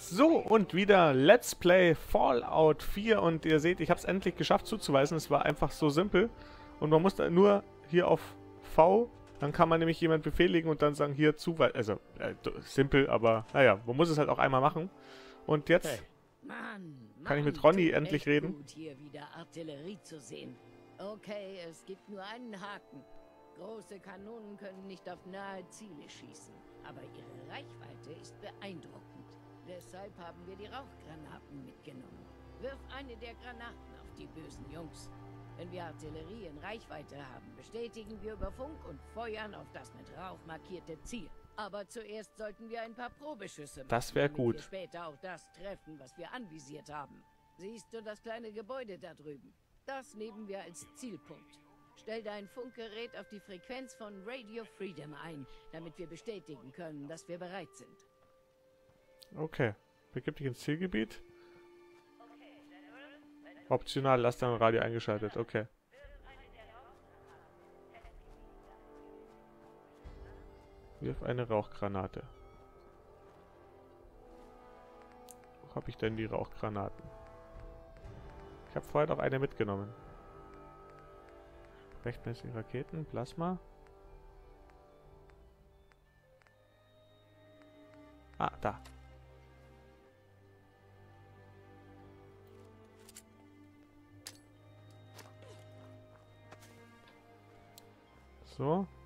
So, und wieder Let's Play Fallout 4 und ihr seht, ich habe es endlich geschafft zuzuweisen. Es war einfach so simpel und man muss da nur hier auf V, dann kann man nämlich jemand befehligen und dann sagen, hier zuweisen. Also, simpel, aber naja, man muss es halt auch einmal machen. Und jetzt kann ich mit Ronny endlich reden. Gut, hier wieder Artillerie zu sehen. Okay, es gibt nur einen Haken. Große Kanonen können nicht auf nahe Ziele schießen, aber ihre Reichweite ist beeindruckend. Deshalb haben wir die Rauchgranaten mitgenommen. Wirf eine der Granaten auf die bösen Jungs. Wenn wir Artillerie in Reichweite haben, bestätigen wir über Funk und feuern auf das mit Rauch markierte Ziel. Aber zuerst sollten wir ein paar Probeschüsse machen, Das wäre damit gut. wir später auch das treffen, was wir anvisiert haben. Siehst du das kleine Gebäude da drüben? Das nehmen wir als Zielpunkt. Stell dein Funkgerät auf die Frequenz von Radio Freedom ein, damit wir bestätigen können, dass wir bereit sind. Okay, begib dich ins Zielgebiet. Optional, lass dein Radio eingeschaltet, okay. Wirf eine Rauchgranate. Wo habe ich denn die Rauchgranaten? Ich habe vorher noch eine mitgenommen. Rechtmäßige Raketen, Plasma. Ah, da. So.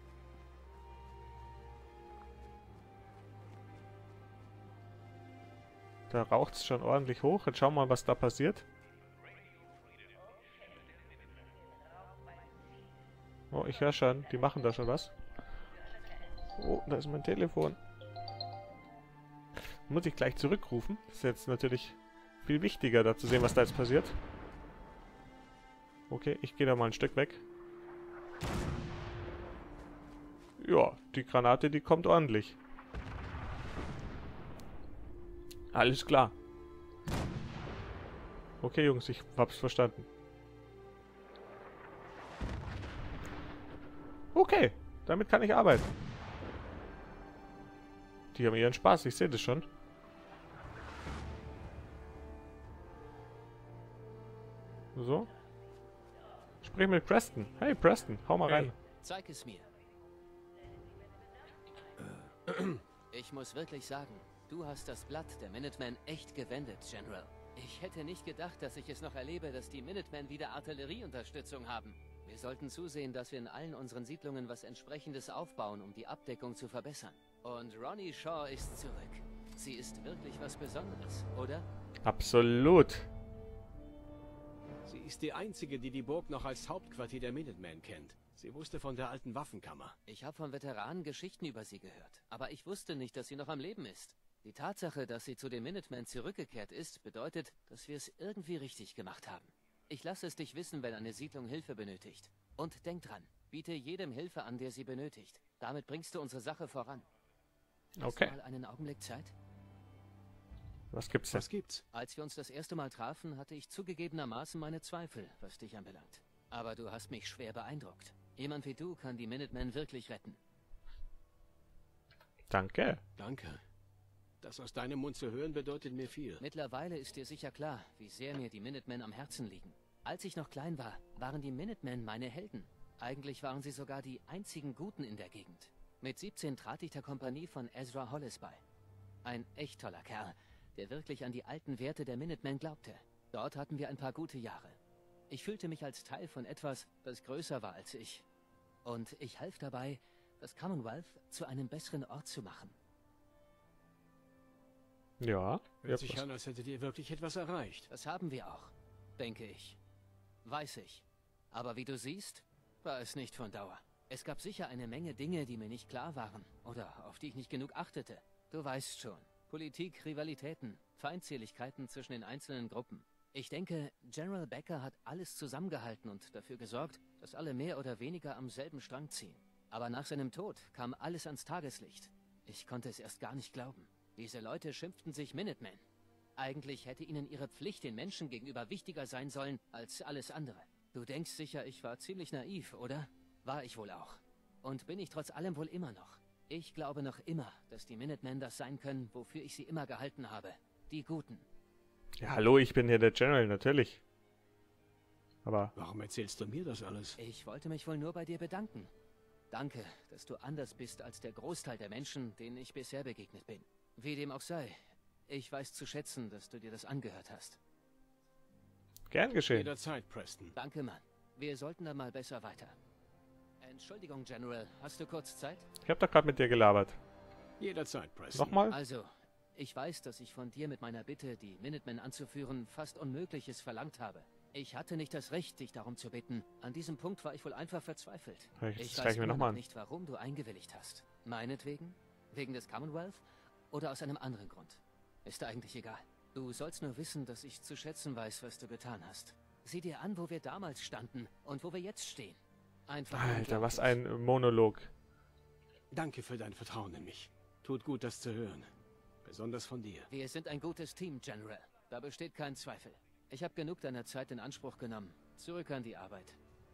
Da raucht es schon ordentlich hoch. Jetzt schauen wir mal, was da passiert. Oh, ich höre schon. Die machen da schon was. Oh, da ist mein Telefon. Muss ich gleich zurückrufen. Das ist jetzt natürlich viel wichtiger, da zu sehen, was da jetzt passiert. Okay, ich gehe da mal ein Stück weg. Ja, die Granate, die kommt ordentlich. Alles klar. Okay, Jungs, ich hab's verstanden. Okay, damit kann ich arbeiten. Die haben ihren Spaß, ich sehe das schon. So. Sprich mit Preston. Hey, Preston, hau mal rein. Zeig es mir. Ich muss wirklich sagen, du hast das Blatt der Minutemen echt gewendet, General. Ich hätte nicht gedacht, dass ich es noch erlebe, dass die Minutemen wieder Artillerieunterstützung haben. Wir sollten zusehen, dass wir in allen unseren Siedlungen was Entsprechendes aufbauen, um die Abdeckung zu verbessern. Und Ronny Shaw ist zurück. Sie ist wirklich was Besonderes, oder? Absolut. Sie ist die Einzige, die die Burg noch als Hauptquartier der Minutemen kennt. Sie wusste von der alten Waffenkammer. Ich habe von Veteranen Geschichten über sie gehört, aber ich wusste nicht, dass sie noch am Leben ist. Die Tatsache, dass sie zu den Minutemen zurückgekehrt ist, bedeutet, dass wir es irgendwie richtig gemacht haben. Ich lasse es dich wissen, wenn eine Siedlung Hilfe benötigt. Und denk dran, biete jedem Hilfe an, der sie benötigt. Damit bringst du unsere Sache voran. Okay. Hast du mal einen Augenblick Zeit? Was gibt's denn? Was gibt's? Als wir uns das erste Mal trafen, hatte ich zugegebenermaßen meine Zweifel, was dich anbelangt. Aber du hast mich schwer beeindruckt. Jemand wie du kann die Minutemen wirklich retten. Danke. Danke. Das aus deinem Mund zu hören, bedeutet mir viel. Mittlerweile ist dir sicher klar, wie sehr mir die Minutemen am Herzen liegen. Als ich noch klein war, waren die Minutemen meine Helden. Eigentlich waren sie sogar die einzigen Guten in der Gegend. Mit 17 trat ich der Kompanie von Ezra Hollis bei. Ein echt toller Kerl, der wirklich an die alten Werte der Minutemen glaubte. Dort hatten wir ein paar gute Jahre. Ich fühlte mich als Teil von etwas, das größer war als ich. Und ich half dabei, das Commonwealth zu einem besseren Ort zu machen. Ja. Hört sich an, als hättet ihr wirklich etwas erreicht. Das haben wir auch, denke ich. Weiß ich. Aber wie du siehst, war es nicht von Dauer. Es gab sicher eine Menge Dinge, die mir nicht klar waren oder auf die ich nicht genug achtete. Du weißt schon. Politik, Rivalitäten, Feindseligkeiten zwischen den einzelnen Gruppen. Ich denke, General Becker hat alles zusammengehalten und dafür gesorgt, dass alle mehr oder weniger am selben Strang ziehen. Aber nach seinem Tod kam alles ans Tageslicht. Ich konnte es erst gar nicht glauben. Diese Leute schimpften sich Minutemen. Eigentlich hätte ihnen ihre Pflicht den Menschen gegenüber wichtiger sein sollen als alles andere. Du denkst sicher, ich war ziemlich naiv, oder? War ich wohl auch. Und bin ich trotz allem wohl immer noch. Ich glaube noch immer, dass die Minutemen das sein können, wofür ich sie immer gehalten habe. Die Guten. Ja, hallo, ich bin hier der General, natürlich. Aber Warum erzählst du mir das alles? Ich wollte mich wohl nur bei dir bedanken. Danke, dass du anders bist als der Großteil der Menschen, denen ich bisher begegnet bin. Wie dem auch sei, ich weiß zu schätzen, dass du dir das angehört hast. gern geschehen. Jederzeit, Preston. Danke, Mann. Wir sollten dann mal besser weiter. Entschuldigung, General. Hast du kurz Zeit? Ich habe doch gerade mit dir gelabert. Jederzeit, Preston. Nochmal? Also, ich weiß, dass ich von dir mit meiner Bitte, die Minutemen anzuführen, fast Unmögliches verlangt habe. Ich hatte nicht das Recht, dich darum zu bitten. An diesem Punkt war ich wohl einfach verzweifelt. Das Ich zeig weiß ich mir immer nochmal noch an. nicht, warum du eingewilligt hast. Meinetwegen? Wegen des Commonwealth? Oder aus einem anderen Grund? Ist eigentlich egal. Du sollst nur wissen, dass ich zu schätzen weiß, was du getan hast. Sieh dir an, wo wir damals standen und wo wir jetzt stehen. Einfach Alter, was unglaublich. ein Monolog. Danke für dein Vertrauen in mich. Tut gut, das zu hören. Besonders von dir. Wir sind ein gutes Team, General. Da besteht kein Zweifel. Ich habe genug deiner Zeit in Anspruch genommen. Zurück an die Arbeit.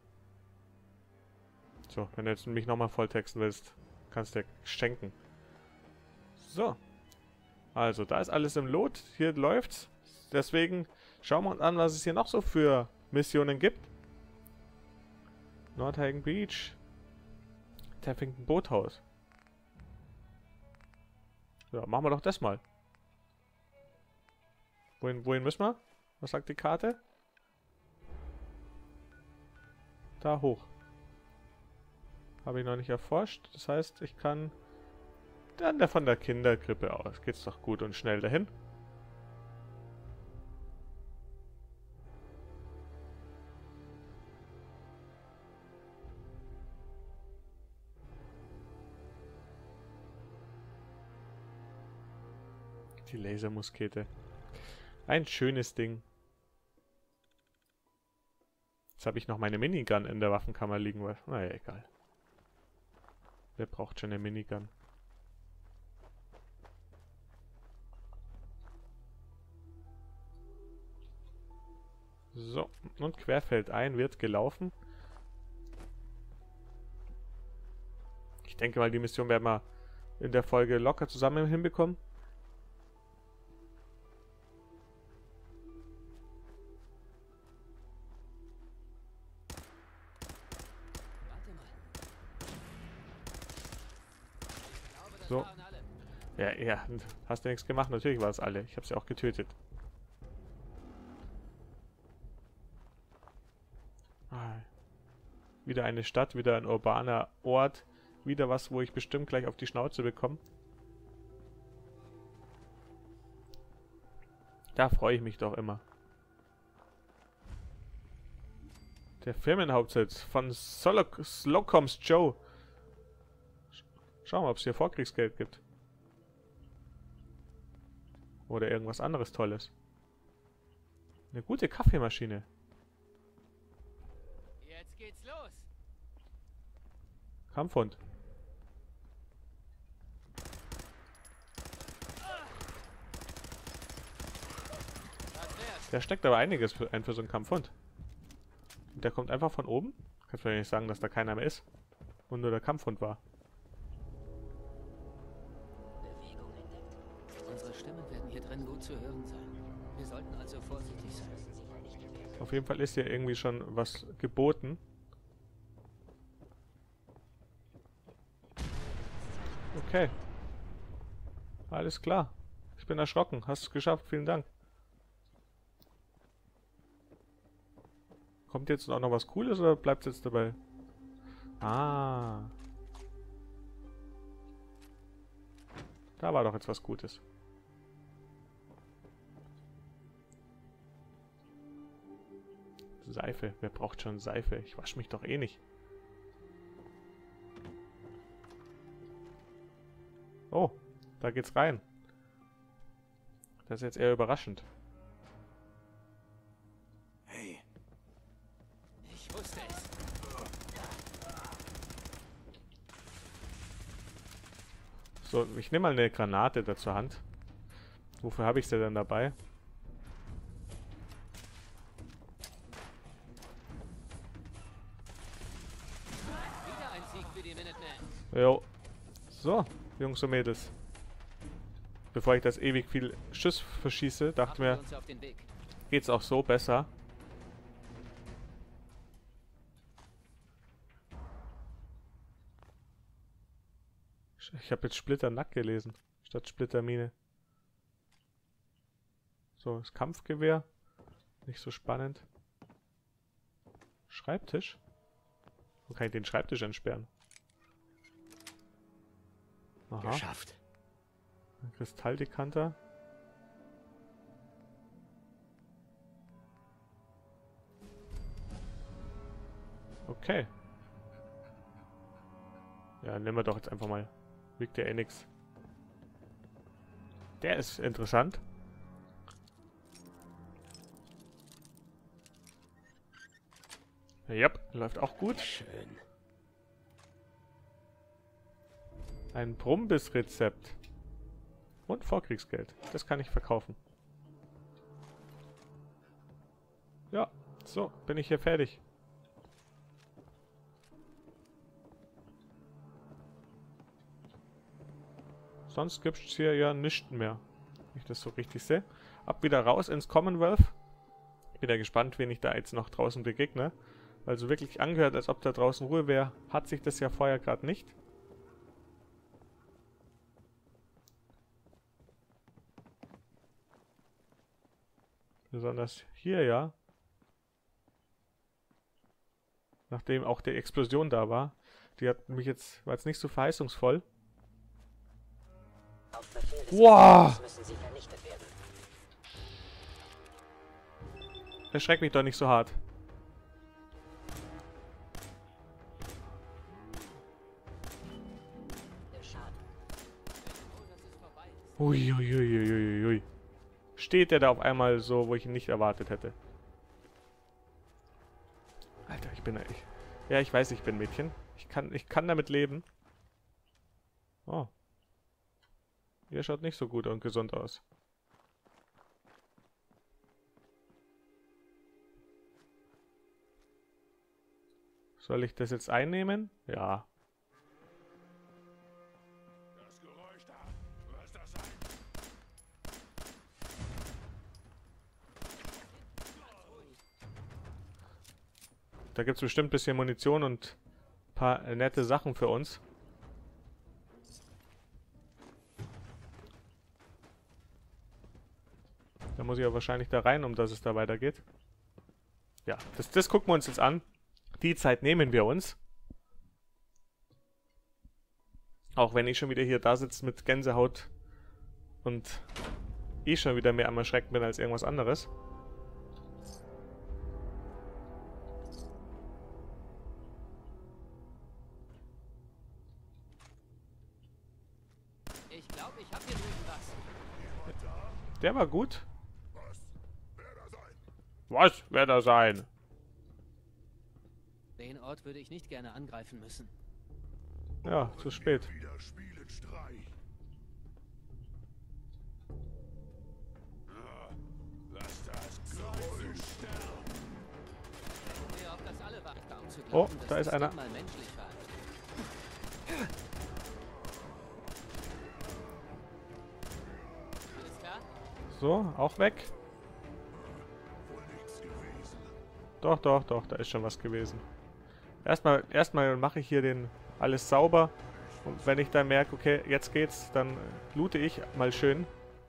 So, wenn du jetzt mich nochmal volltexten willst, kannst du dir schenken. So. Also, da ist alles im Lot. Hier läuft's. Deswegen schauen wir uns an, was es hier noch so für Missionen gibt. Nordhagen Beach. Taffington Boothaus. Ja, machen wir doch das mal. Wohin müssen wir? Was sagt die Karte? Da hoch. Habe ich noch nicht erforscht. Das heißt, ich kann dann von der Kinderkrippe aus. Geht's doch gut und schnell dahin. Die Lasermuskete. Ein schönes Ding. Jetzt habe ich noch meine Minigun in der Waffenkammer liegen. Naja, egal. Wer braucht schon eine Minigun? So, und querfeldein wird gelaufen. Ich denke mal, die Mission werden wir in der Folge locker zusammen hinbekommen. Warte mal. Ich glaube, das So. waren alle. Ja, hast du nichts gemacht? Natürlich war es alle. Ich habe sie auch getötet. Wieder eine Stadt, wieder ein urbaner Ort. Wieder was, wo ich bestimmt gleich auf die Schnauze bekomme. Da freue ich mich doch immer. Der Firmenhauptsitz von Slocum's Joe. Schauen wir, ob es hier Vorkriegsgeld gibt. Oder irgendwas anderes Tolles. Eine gute Kaffeemaschine. Jetzt geht's los. Kampfhund. Das wär's. Der steckt aber einiges für so einen Kampfhund. Und der kommt einfach von oben. Kannst mir ja nicht sagen, dass da keiner mehr ist. Und nur der Kampfhund war. Bewegung entdeckt. Unsere Stimmen werden hier drin gut zu hören sein. Wir sollten also vorsichtig sein. Auf jeden Fall ist hier irgendwie schon was geboten. Okay. Alles klar. Ich bin erschrocken. Hast es geschafft. Vielen Dank. Kommt jetzt auch noch was Cooles oder bleibt es jetzt dabei? Ah. Da war doch jetzt was Gutes. Seife. Wer braucht schon Seife? Ich wasche mich doch eh nicht. Oh, da geht's rein. Das ist jetzt eher überraschend. Hey, Ich wusste es. So, ich nehme mal eine Granate da zur Hand. Wofür habe ich sie denn dabei? Wieder ein Sieg für die Minutemen. Jo. So, Jungs und Mädels. Bevor ich das ewig viel Schuss verschieße, dachte mir, Uns auf den Weg. geht's auch so besser. Ich habe jetzt Splitternack gelesen, statt Splittermine. So, das Kampfgewehr. Nicht so spannend. Schreibtisch? Wo kann ich den Schreibtisch entsperren? Aha. Geschafft. Ein Kristalldekanter. Okay. Ja, nehmen wir doch jetzt einfach mal. Wiegt ja eh nix. Der ist interessant. Ja, läuft auch gut. Schön. Ein Brumbis-Rezept. Und Vorkriegsgeld. Das kann ich verkaufen. Ja, so, bin ich hier fertig. Sonst gibt es hier ja nichts mehr. Wenn ich das so richtig sehe. Ab wieder raus ins Commonwealth. Bin ja gespannt, wen ich da jetzt noch draußen begegne. Weil so wirklich angehört, als ob da draußen Ruhe wäre, hat sich das ja vorher gerade nicht. Besonders hier ja. Nachdem auch die Explosion da war. Die hat mich jetzt, war jetzt nicht so verheißungsvoll. Wow! Erschreck mich doch nicht so hart. Uiuiuiuiui. Steht der da auf einmal so, wo ich ihn nicht erwartet hätte. Alter, ich bin ja... Ja, ich weiß, ich bin Mädchen. Ich kann damit leben. Oh. Ihr schaut nicht so gut und gesund aus. Soll ich das jetzt einnehmen? Ja. Da gibt es bestimmt ein bisschen Munition und ein paar nette Sachen für uns. Da muss ich ja wahrscheinlich da rein, um dass es da weitergeht. Ja, das gucken wir uns jetzt an. Die Zeit nehmen wir uns. Auch wenn ich schon wieder hier da sitze mit Gänsehaut und schon wieder mehr am Erschrecken bin als irgendwas anderes. Ich glaube, ich habe hier drüben was. Der war gut. Was? Wer da sein? Den Ort würde ich nicht gerne angreifen müssen. Ja, zu spät. Auf das alle waren kaum zu Oh, glauben, dass da ist das einer. Ding mal menschlich war. Alles klar? So, auch weg. Doch, da ist schon was gewesen. Erstmal mache ich hier alles sauber. Und wenn ich dann merke, okay, jetzt geht's, dann loote ich mal schön.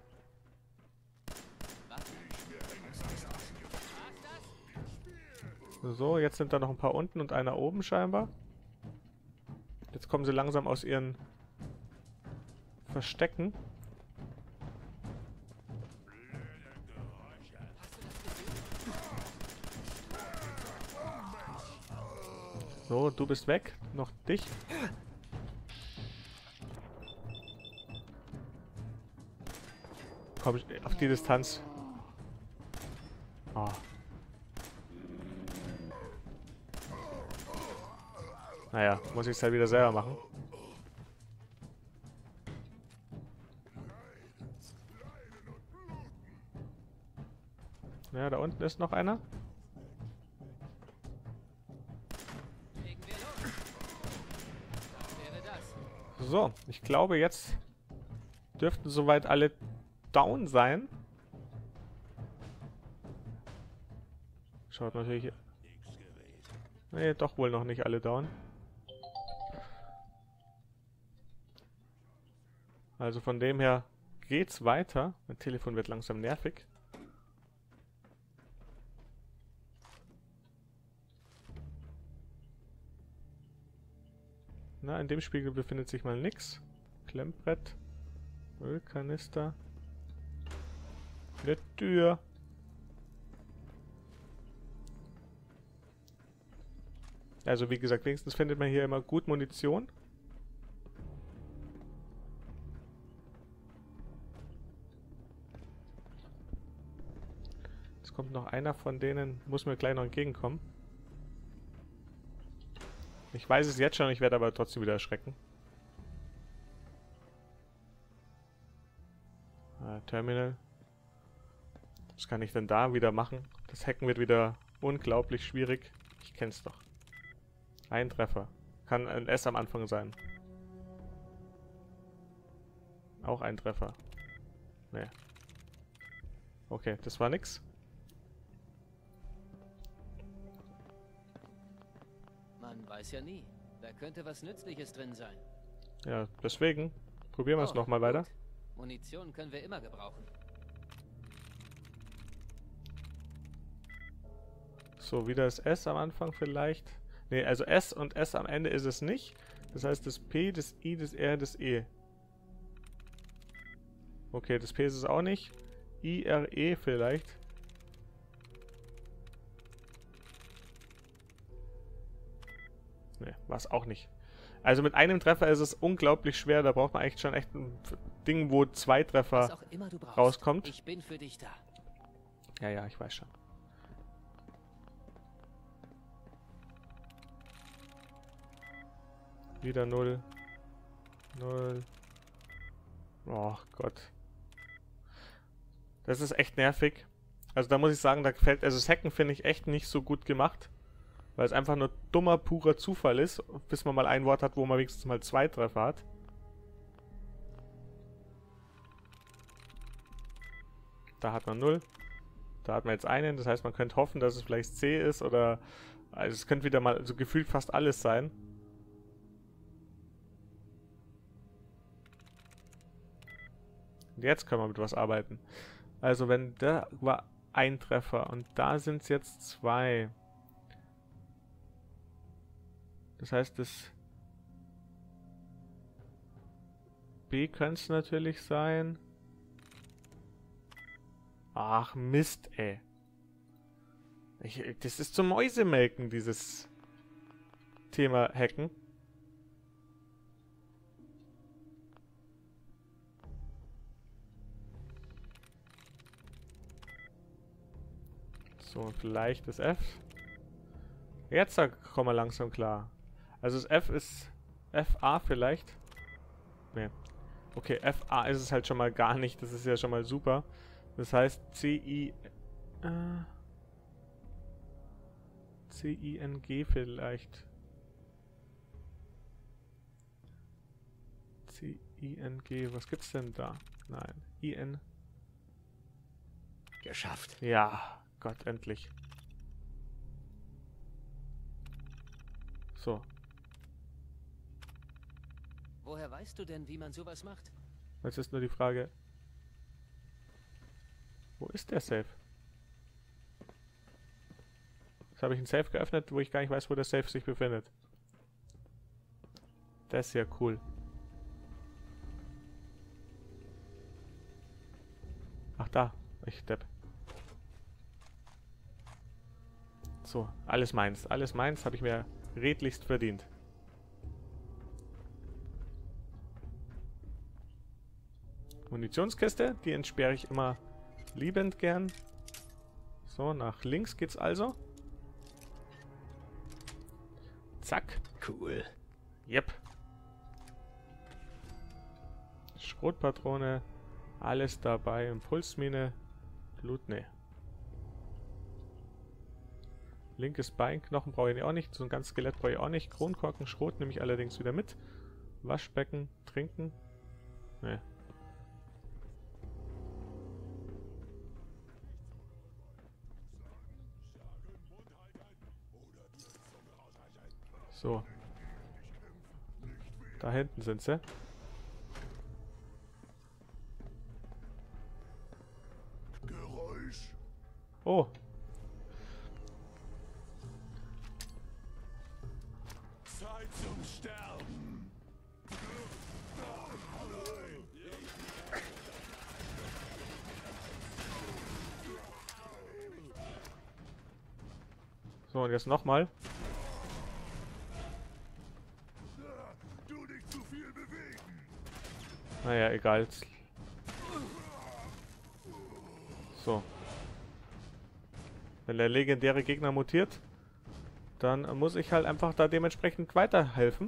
So, jetzt sind da noch ein paar unten und einer oben scheinbar. Jetzt kommen sie langsam aus ihren Verstecken. So, du bist weg. Noch dich. Komm, auf die Distanz. Oh. Naja, muss ich es halt wieder selber machen. Ja, da unten ist noch einer. So, ich glaube, jetzt dürften soweit alle down sein. Schaut natürlich... Nee, doch wohl noch nicht alle down. Also von dem her geht's weiter. Mein Telefon wird langsam nervig. Na, in dem Spiegel befindet sich mal nix. Klemmbrett. Ölkanister. Eine Tür. Also wie gesagt, wenigstens findet man hier immer gut Munition. Jetzt kommt noch einer von denen, muss mir gleich noch entgegenkommen. Ich weiß es jetzt schon, ich werde aber trotzdem wieder erschrecken. Terminal. Was kann ich denn da wieder machen? Das Hacken wird wieder unglaublich schwierig. Ich kenn's doch. Ein Treffer. Kann ein S am Anfang sein. Auch ein Treffer. Nee. Okay, das war nix. Man weiß ja nie. Da könnte was Nützliches drin sein. Ja, deswegen. Probieren wir es nochmal gut. weiter. Munition können wir immer gebrauchen. So, wieder das S am Anfang vielleicht. Ne, also S und S am Ende ist es nicht. Das heißt das P, das I, das R, das E. Okay, das P ist es auch nicht. I, R, E vielleicht. Ne, war es auch nicht. Also mit einem Treffer ist es unglaublich schwer. Da braucht man eigentlich schon echt ein Ding, wo 2 Treffer Was auch immer du brauchst. rauskommt. Ich bin für dich da. Ja, ja, ich weiß schon. Wieder 0. 0. Oh Gott. Das ist echt nervig. Also da muss ich sagen, da gefällt... Also das Hacken finde ich echt nicht so gut gemacht. Weil es einfach nur dummer, purer Zufall ist. Bis man mal ein Wort hat, wo man wenigstens mal 2 Treffer hat. Da hat man 0. Da hat man jetzt einen. Das heißt, man könnte hoffen, dass es vielleicht C ist. Oder... Also es könnte wieder mal so gefühlt fast alles sein. Und jetzt können wir mit was arbeiten. Also wenn da war ein Treffer und da sind es jetzt 2. Das heißt, das B könnte es natürlich sein. Ach Mist, ey. Das ist zum Mäusemelken, dieses Thema Hacken. So, vielleicht das F. Jetzt kommen wir langsam klar. Also das F ist FA vielleicht. Ne. Okay, FA ist es halt schon mal gar nicht. Das ist ja schon mal super. Das heißt C-I-N-G vielleicht. C-I-N-G. Was gibt's denn da? Nein. I-N. Geschafft. Ja. Gott, endlich. So. Woher weißt du denn, wie man sowas macht? Jetzt ist nur die Frage... Wo ist der Safe? Jetzt habe ich einen Safe geöffnet, wo ich gar nicht weiß, wo der Safe sich befindet. Das ist ja cool. Ach da, ich Depp. So, alles meins. Alles meins, habe ich mir redlichst verdient. Munitionskiste, die entsperre ich immer liebend gern. So, nach links geht's also. Zack. Cool. Yep. Schrotpatrone. Alles dabei. Impulsmine. Blut, ne. Linkes Beinknochen brauche ich auch nicht. So ein ganzes Skelett brauche ich auch nicht. Kronkorken, Schrot nehme ich allerdings wieder mit. Waschbecken, trinken. Nee. So. Da hinten sind sie. Oh. Zeit zum Sterben. So, und jetzt nochmal. Du nicht zu viel bewegen. Naja, egal. So. Wenn der legendäre Gegner mutiert, dann muss ich halt einfach da dementsprechend weiterhelfen.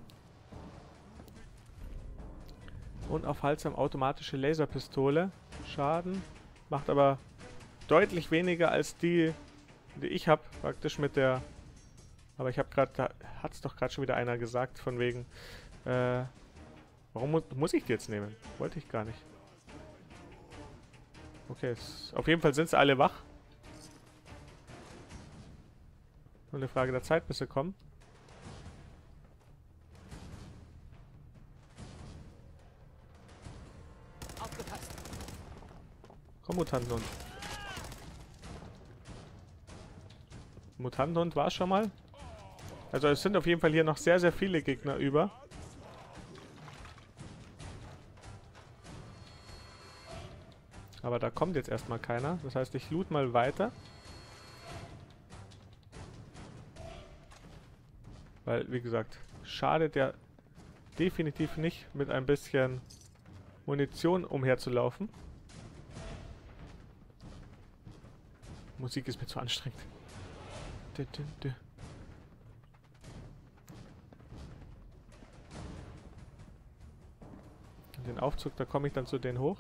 Und aufhaltsam automatische Laserpistole. Schaden. Macht aber deutlich weniger als die ich habe. Praktisch mit der... Aber ich habe gerade... Da hat es doch gerade schon wieder einer gesagt, von wegen... warum muss ich die jetzt nehmen? Wollte ich gar nicht. Okay, auf jeden Fall sind sie alle wach. Nur eine Frage der Zeit, bis sie kommen. Aufgepasst. Komm, Mutantenhund. Mutantenhund war es schon mal. Also es sind auf jeden Fall hier noch sehr, sehr viele Gegner über. Aber da kommt jetzt erstmal keiner. Das heißt, ich loot mal weiter. Weil, wie gesagt, schadet ja definitiv nicht, mit ein bisschen Munition umherzulaufen. Musik ist mir zu anstrengend. Den Aufzug, da komme ich dann zu denen hoch.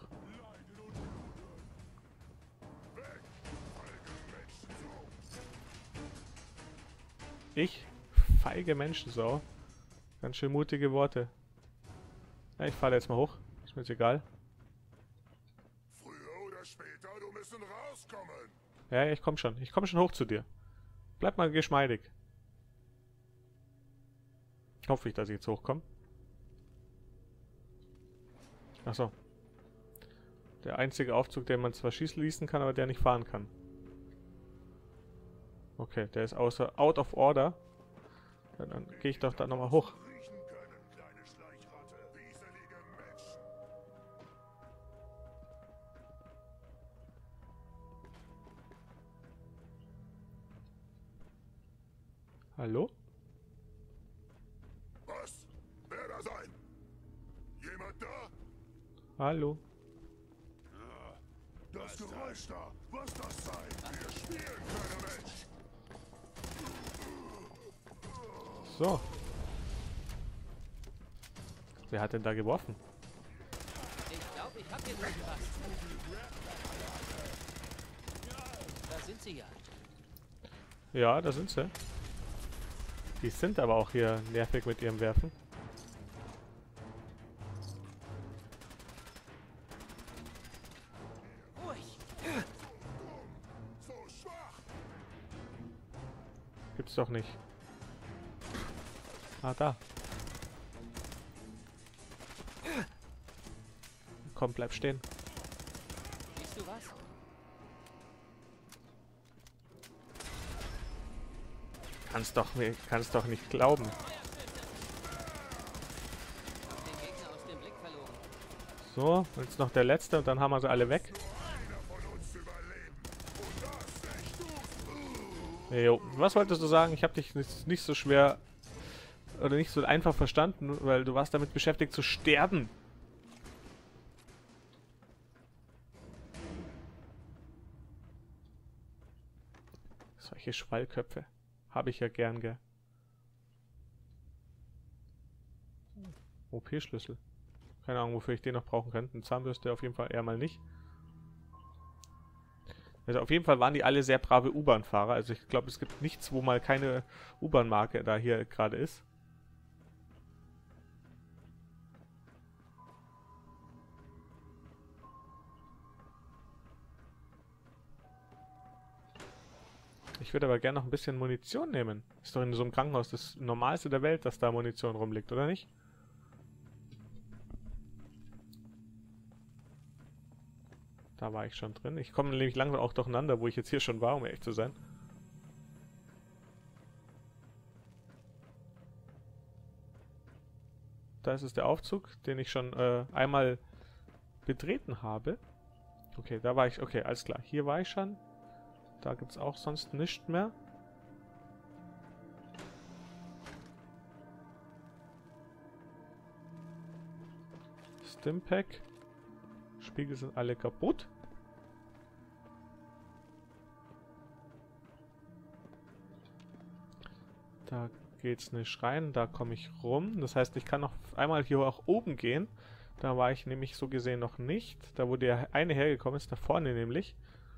Ich? Feige Menschensau. Ganz schön mutige Worte. Ja, ich fahre jetzt mal hoch. Ist mir jetzt egal. Früher oder später, du müssen rauskommen. Ja, ich komme schon. Ich komme schon hoch zu dir. Bleib mal geschmeidig. Hoffe ich, dass ich jetzt hochkomme. Achso. Der einzige Aufzug, den man zwar schießen ließen kann, aber der nicht fahren kann. Okay, der ist out of order. Ja, dann gehe ich doch da nochmal hoch. Riechen können, kleine Schleichratte. Wieselige Menschen. Hallo? Was? Wer da sein? Jemand da? Hallo? Das Geräusch da. Was das sein? Wir spielen keine Menschen. So. Wer hat denn da geworfen? Ich glaube, ich habe hier irgendwas. Da sind sie ja. Ja, da sind sie. Die sind aber auch hier nervig mit ihrem Werfen. Ruhig. So schwach. Gibt's doch nicht. Ah, da. Komm, bleib stehen. Siehst du was? Kannst doch nicht glauben. Den Gegner aus dem Blick verloren. So, jetzt noch der letzte und dann haben wir sie alle weg. Einer von uns überleben. Und das nicht du. Jo, was wolltest du sagen? Ich habe dich nicht so schwer oder nicht so einfach verstanden, weil du warst damit beschäftigt zu sterben. Solche Schwallköpfe habe ich ja gern, gell. OP-Schlüssel. Keine Ahnung, wofür ich den noch brauchen könnte. Eine Zahnbürste auf jeden Fall eher mal nicht. Also auf jeden Fall waren die alle sehr brave U-Bahn-Fahrer. Also ich glaube, es gibt nichts, wo mal keine U-Bahn-Marke da hier gerade ist. Ich würde aber gerne noch ein bisschen Munition nehmen. Ist doch in so einem Krankenhaus das Normalste der Welt, dass da Munition rumliegt, oder nicht? Da war ich schon drin. Ich komme nämlich langsam auch durcheinander, wo ich jetzt hier schon war, um ehrlich zu sein. Da ist es der Aufzug, den ich schon einmal betreten habe. Okay, da war ich. Okay, alles klar. Hier war ich schon. Da gibt es auch sonst nichts mehr. Stimpack. Spiegel sind alle kaputt. Da geht's nicht rein, da komme ich rum. Das heißt, ich kann noch einmal hier auch oben gehen. Da war ich nämlich so gesehen noch nicht. Da wo der eine hergekommen ist, da vorne nämlich.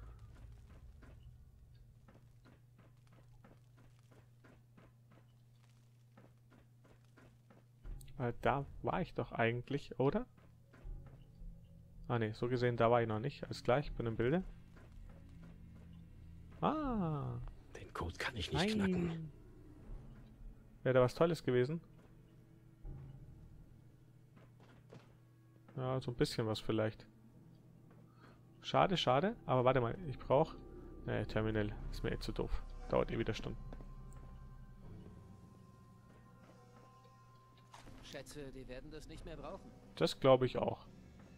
Weil da war ich doch eigentlich, oder? Ah ne, so gesehen, da war ich noch nicht. Alles klar, ich bin im Bilde. Ah. Den Code kann ich nicht knacken. Wäre da was Tolles gewesen? Ja, so ein bisschen was vielleicht. Schade, schade. Aber warte mal, ich brauche... Ne, Terminal. Ist mir eh zu doof. Dauert eh wieder Stunden. Schätze, die werden das nicht mehr brauchen. Das glaube ich auch.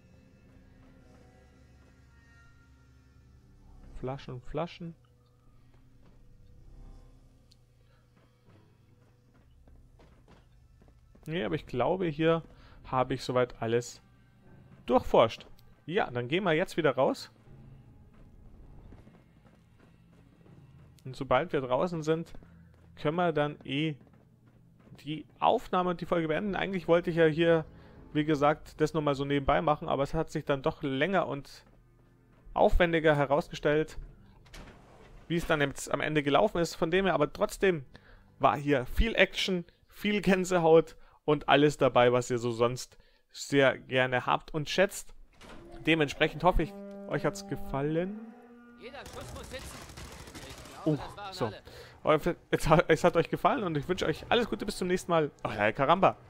Flaschen, Flaschen. Nee, aber ich glaube, hier habe ich soweit alles durchforscht. Ja, dann gehen wir jetzt wieder raus. Und sobald wir draußen sind, können wir dann die Aufnahme und die Folge beenden. Eigentlich wollte ich ja hier, wie gesagt, das nochmal so nebenbei machen, aber es hat sich dann doch länger und aufwendiger herausgestellt, wie es dann jetzt am Ende gelaufen ist. Von dem her aber trotzdem war hier viel Action, viel Gänsehaut und alles dabei, was ihr so sonst sehr gerne habt und schätzt. Dementsprechend hoffe ich, euch hat es gefallen. Jeder Schuss muss sitzen. Ich glaube, das waren So. alle. Es hat euch gefallen und ich wünsche euch alles Gute bis zum nächsten Mal. Euer Karamba.